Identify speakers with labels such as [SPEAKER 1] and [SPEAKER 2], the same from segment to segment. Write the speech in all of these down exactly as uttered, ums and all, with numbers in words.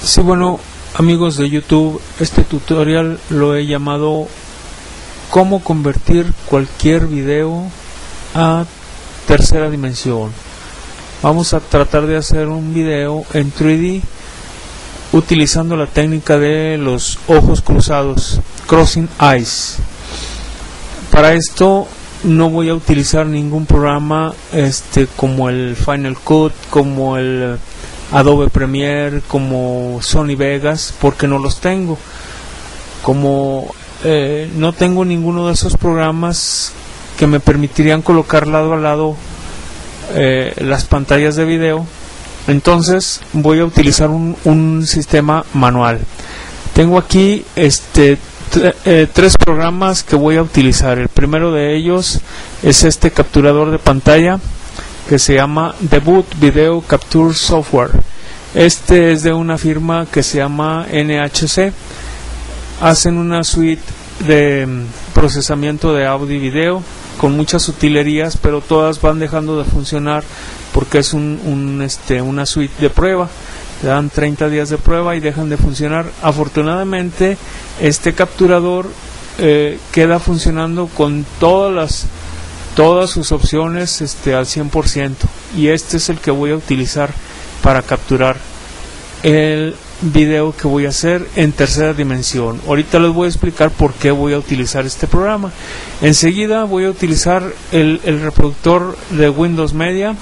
[SPEAKER 1] Sí, bueno, amigos de YouTube, este tutorial lo he llamado cómo convertir cualquier video a tercera dimensión. Vamos a tratar de hacer un video en tres D utilizando la técnica de los ojos cruzados, crossing eyes. Para esto no voy a utilizar ningún programa este como el Final Cut, como el Adobe Premiere, como Sony Vegas, porque no los tengo. Como eh, no tengo ninguno de esos programas que me permitirían colocar lado a lado eh, las pantallas de video, entonces voy a utilizar un, un sistema manual. Tengo aquí este tre, eh, tres programas que voy a utilizar. El primero de ellos es este capturador de pantalla que se llama Debut Video Capture Software. Este es de una firma que se llama N H C. Hacen una suite de procesamiento de audio y video con muchas utilerías, pero todas van dejando de funcionar porque es un, un, este, una suite de prueba. Te dan treinta días de prueba y dejan de funcionar. Afortunadamente este capturador eh, queda funcionando con todas las todas sus opciones este, al cien por ciento, y este es el que voy a utilizar para capturar el video que voy a hacer en tercera dimensión. Ahorita les voy a explicar por qué voy a utilizar este programa. Enseguida voy a utilizar el, el reproductor de Windows Media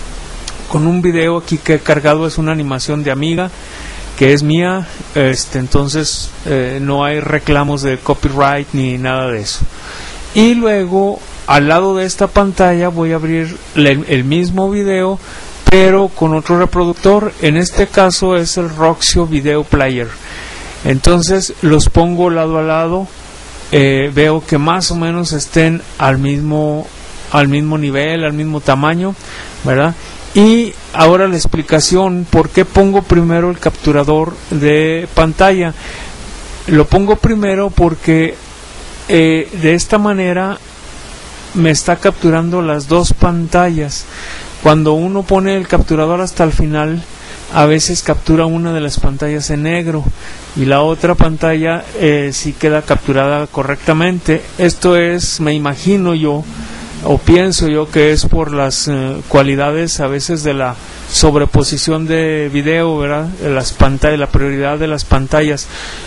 [SPEAKER 1] con un video aquí que he cargado. Es una animación de amiga que es mía, este, entonces eh, no hay reclamos de copyright ni nada de eso. Y luego al lado de esta pantalla voy a abrir el, el mismo video, pero con otro reproductor. En este caso es el Roxio Video Player. Entonces los pongo lado a lado, eh, veo que más o menos estén al mismo al mismo nivel, al mismo tamaño, ¿verdad? Y ahora la explicación por qué pongo primero el capturador de pantalla. Lo pongo primero porque eh, de esta manera me está capturando las dos pantallas. Cuando uno pone el capturador hasta el final, a veces captura una de las pantallas en negro y la otra pantalla eh, sí queda capturada correctamente. Esto es, me imagino yo, o pienso yo, que es por las eh, cualidades a veces de la sobreposición de video, ¿verdad? De las pantallas, la prioridad de las pantallas.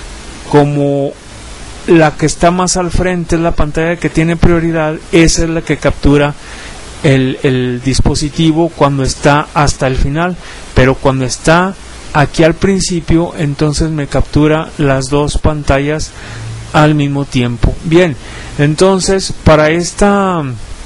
[SPEAKER 1] Como la que está más al frente es la pantalla que tiene prioridad, esa es la que captura el, el dispositivo cuando está hasta el final, pero cuando está aquí al principio, entonces me captura las dos pantallas al mismo tiempo. Bien, entonces para esta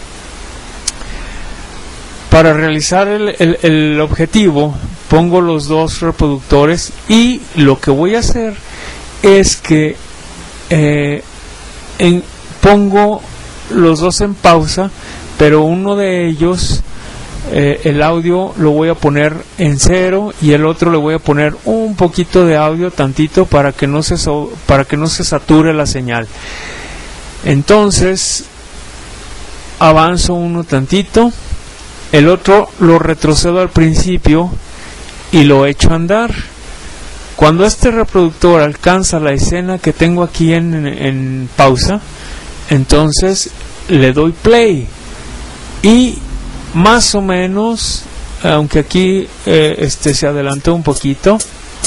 [SPEAKER 1] para realizar el, el, el objetivo pongo los dos reproductores, y lo que voy a hacer es que Eh, en, pongo los dos en pausa, pero uno de ellos eh, el audio lo voy a poner en cero y el otro le voy a poner un poquito de audio, tantito, para que no se so, para que no se sature la señal. Entonces avanzo uno tantito, el otro lo retrocedo al principio y lo echo a andar. Cuando este reproductor alcanza la escena que tengo aquí en, en, en pausa, entonces le doy play, y más o menos, aunque aquí eh, este se adelantó un poquito,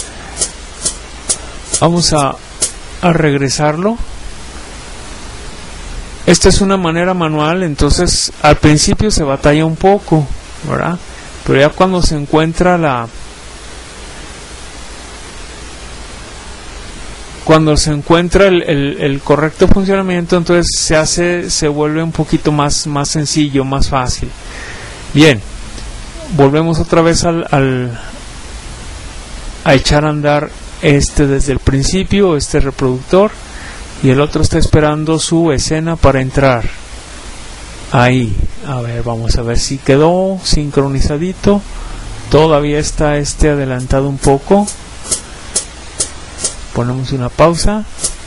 [SPEAKER 1] vamos a, a regresarlo. Esta es una manera manual, entonces al principio se batalla un poco, ¿verdad? Pero ya cuando se encuentra la cuando se encuentra el, el, el correcto funcionamiento, entonces se hace, se vuelve un poquito más, más sencillo, más fácil. Bien, volvemos otra vez al, al a echar a andar este desde el principio, este reproductor, y el otro está esperando su escena para entrar. Ahí, a ver, vamos a ver si quedó sincronizadito. Todavía está este adelantado un poco. Ponemos una pausa.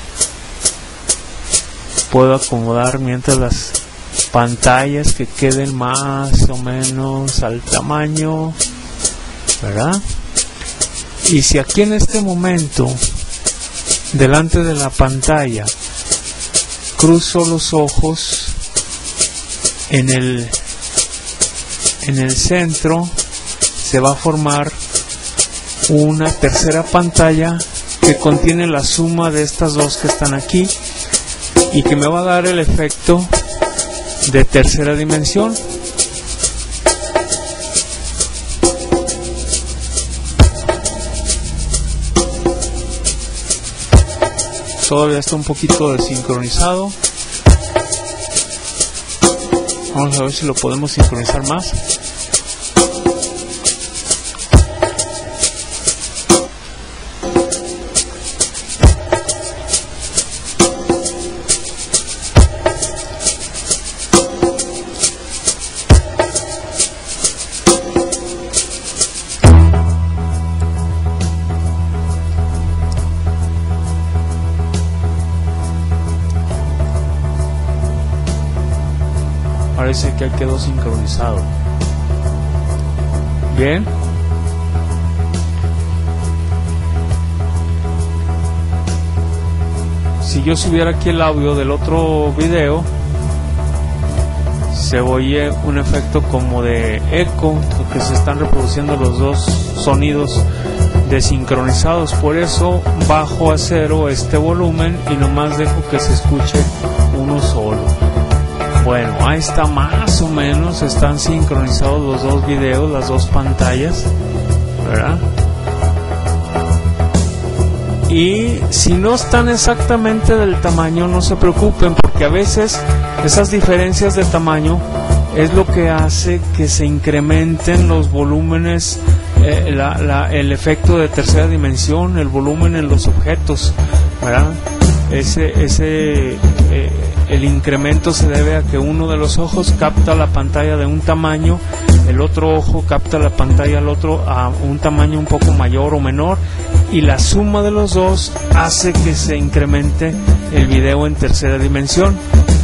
[SPEAKER 1] Puedo acomodar mientras las pantallas que queden más o menos al tamaño, ¿verdad? Y si aquí en este momento, delante de la pantalla, cruzo los ojos en el en el centro, se va a formar una tercera pantalla que contiene la suma de estas dos que están aquí y que me va a dar el efecto de tercera dimensión. Todavía está un poquito desincronizado. Vamos a ver si lo podemos sincronizar más. Parece que quedó sincronizado. Bien. Si yo subiera aquí el audio del otro video, se oye un efecto como de eco, porque se están reproduciendo los dos sonidos desincronizados. Por eso bajo a cero este volumen y nomás dejo que se escuche uno solo. Bueno, ahí está, más o menos están sincronizados los dos videos, las dos pantallas, ¿verdad? Y si no están exactamente del tamaño, no se preocupen, porque a veces esas diferencias de tamaño es lo que hace que se incrementen los volúmenes, eh, la, la, el efecto de tercera dimensión, el volumen en los objetos, ¿verdad? Ese, ese eh, el incremento se debe a que uno de los ojos capta la pantalla de un tamaño, el otro ojo capta la pantalla al otro a un tamaño un poco mayor o menor, y la suma de los dos hace que se incremente el video en tercera dimensión.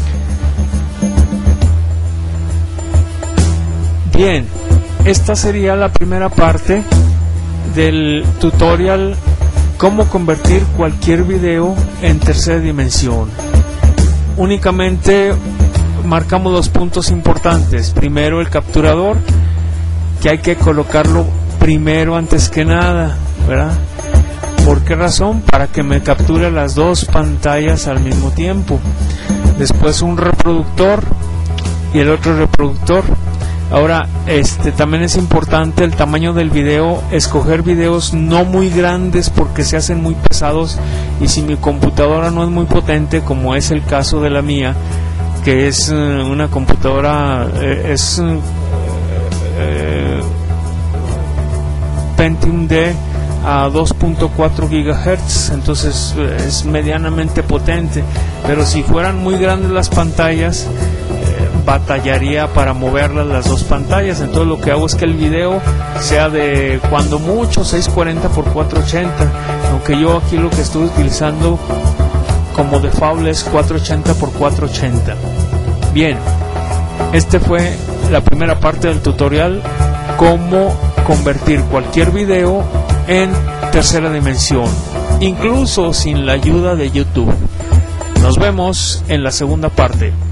[SPEAKER 1] Bien, esta sería la primera parte del tutorial cómo convertir cualquier video en tercera dimensión. Únicamente marcamos los puntos importantes. Primero, el capturador, que hay que colocarlo primero antes que nada, ¿verdad? ¿Por qué razón? Para que me capture las dos pantallas al mismo tiempo. Después un reproductor y el otro reproductor. Ahora, este también es importante el tamaño del video, escoger videos no muy grandes porque se hacen muy pesados, y si mi computadora no es muy potente, como es el caso de la mía, que es uh, una computadora eh, es uh, eh, Pentium D a dos punto cuatro gigahertz, entonces eh, es medianamente potente, pero si fueran muy grandes las pantallas, batallaría para moverlas las dos pantallas. Entonces lo que hago es que el video sea de cuando mucho seiscientos cuarenta por cuatrocientos ochenta, aunque yo aquí lo que estoy utilizando como default es cuatrocientos ochenta por cuatrocientos ochenta. Bien, este fue la primera parte del tutorial, cómo convertir cualquier video en tercera dimensión, incluso sin la ayuda de YouTube. Nos vemos en la segunda parte.